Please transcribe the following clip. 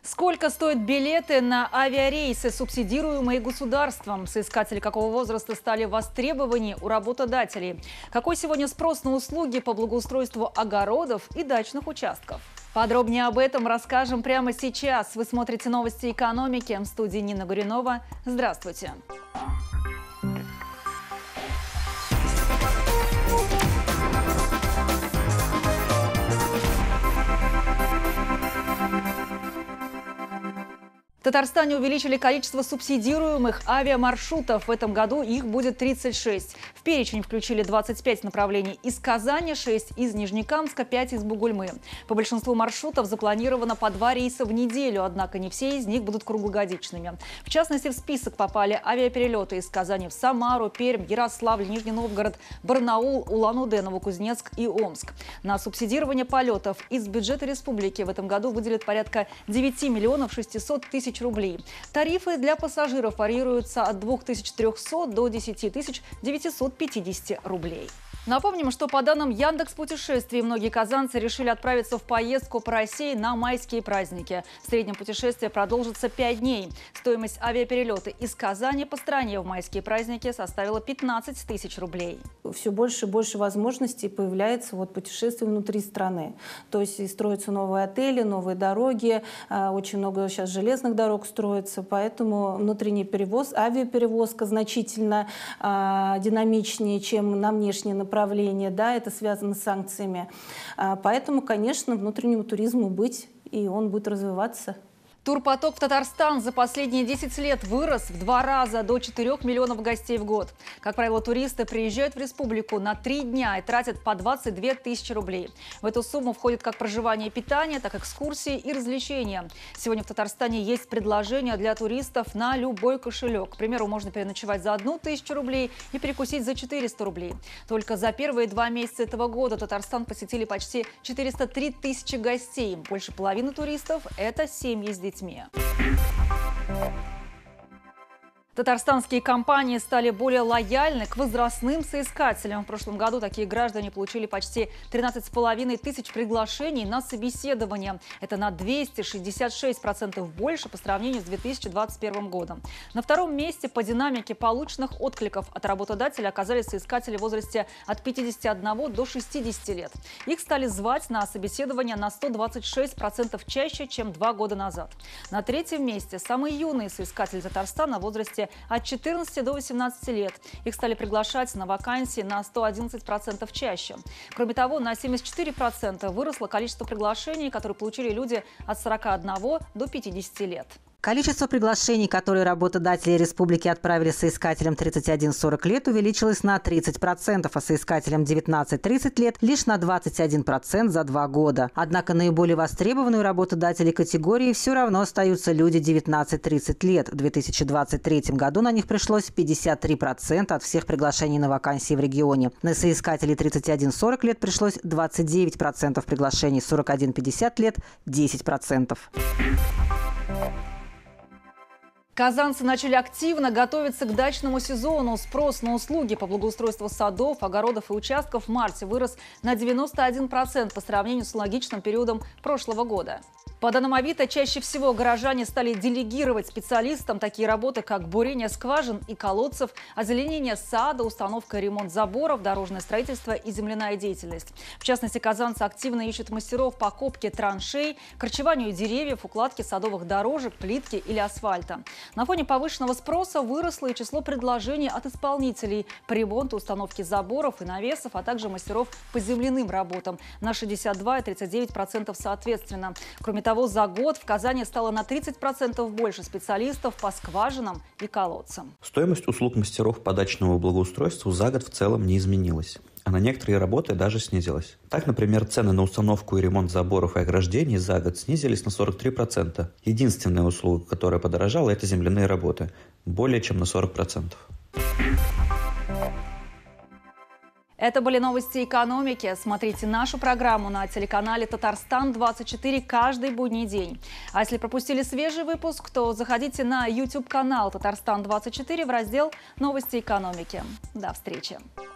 Сколько стоят билеты на авиарейсы, субсидируемые государством? Соискатели какого возраста стали востребованнее у работодателей? Какой сегодня спрос на услуги по благоустройству огородов и дачных участков? Подробнее об этом расскажем прямо сейчас. Вы смотрите новости экономики. В студии Нина Гуринова. Здравствуйте. В Татарстане увеличили количество субсидируемых авиамаршрутов. В этом году их будет 36. В перечень включили 25 направлений из Казани, 6 из Нижнекамска, 5 из Бугульмы. По большинству маршрутов запланировано по 2 рейса в неделю, однако не все из них будут круглогодичными. В частности, в список попали авиаперелеты из Казани в Самару, Пермь, Ярославль, Нижний Новгород, Барнаул, Улан-Удэ, Новокузнецк и Омск. На субсидирование полетов из бюджета республики в этом году выделят порядка 9 миллионов 600 тысяч рублей. Тарифы для пассажиров варьируются от 2300 до 10 950 рублей. Напомним, что по данным Яндекс.Путешествий, многие казанцы решили отправиться в поездку по России на майские праздники. В среднем путешествие продолжится 5 дней. Стоимость авиаперелета из Казани по стране в майские праздники составила 15 тысяч рублей. Все больше и больше возможностей появляется путешествий внутри страны. То есть и строятся новые отели, новые дороги, очень много сейчас железных дорог строится, поэтому внутренний перевоз, авиаперевозка значительно динамичнее, чем на внешнее направление. Да, это связано с санкциями. Поэтому, конечно, внутреннему туризму быть, и он будет развиваться. Турпоток в Татарстан за последние 10 лет вырос в 2 раза до 4 миллионов гостей в год. Как правило, туристы приезжают в республику на 3 дня и тратят по 22 тысячи рублей. В эту сумму входит как проживание и питание, так и экскурсии и развлечения. Сегодня в Татарстане есть предложения для туристов на любой кошелек. К примеру, можно переночевать за 1000 рублей и перекусить за 400 рублей. Только за первые 2 месяца этого года Татарстан посетили почти 403 тысячи гостей. Больше половины туристов – это семьи с детьми. Татарстанские компании стали более лояльны к возрастным соискателям. В прошлом году такие граждане получили почти 13,5 тысяч приглашений на собеседование. Это на 266% больше по сравнению с 2021 годом. На втором месте по динамике полученных откликов от работодателя оказались соискатели в возрасте от 51 до 60 лет. Их стали звать на собеседование на 126% чаще, чем 2 года назад. На третьем месте самые юные соискатели Татарстана в возрасте от 14 до 18 лет. Их стали приглашать на вакансии на 111% чаще. Кроме того, на 74% выросло количество приглашений, которые получили люди от 41 до 50 лет. Количество приглашений, которые работодатели республики отправили соискателям 31-40 лет, увеличилось на 30%, а соискателям 19-30 лет лишь на 21% за 2 года. Однако наиболее востребованные у работодателей категории все равно остаются люди 19-30 лет. В 2023 году на них пришлось 53% от всех приглашений на вакансии в регионе. На соискателей 31-40 лет пришлось 29% приглашений, 41-50 лет – 10%. Казанцы начали активно готовиться к дачному сезону. Спрос на услуги по благоустройству садов, огородов и участков в марте вырос на 91% по сравнению с аналогичным периодом прошлого года. По данным Авито, чаще всего горожане стали делегировать специалистам такие работы, как бурение скважин и колодцев, озеленение сада, установка и ремонт заборов, дорожное строительство и земляная деятельность. В частности, казанцы активно ищут мастеров по копке траншей, корчеванию деревьев, укладке садовых дорожек, плитки или асфальта. На фоне повышенного спроса выросло и число предложений от исполнителей по ремонту, установке заборов и навесов, а также мастеров по земляным работам на 62 и 39% соответственно. Кроме того, за год в Казани стало на 30% больше специалистов по скважинам и колодцам. Стоимость услуг мастеров по дачному благоустройству за год в целом не изменилась, а на некоторые работы даже снизилась. Так, например, цены на установку и ремонт заборов и ограждений за год снизились на 43%. Единственная услуга, которая подорожала, это земляные работы – более чем на 40%. Это были новости экономики. Смотрите нашу программу на телеканале «Татарстан-24» каждый будний день. А если пропустили свежий выпуск, то заходите на YouTube-канал «Татарстан-24» в раздел «Новости экономики». До встречи!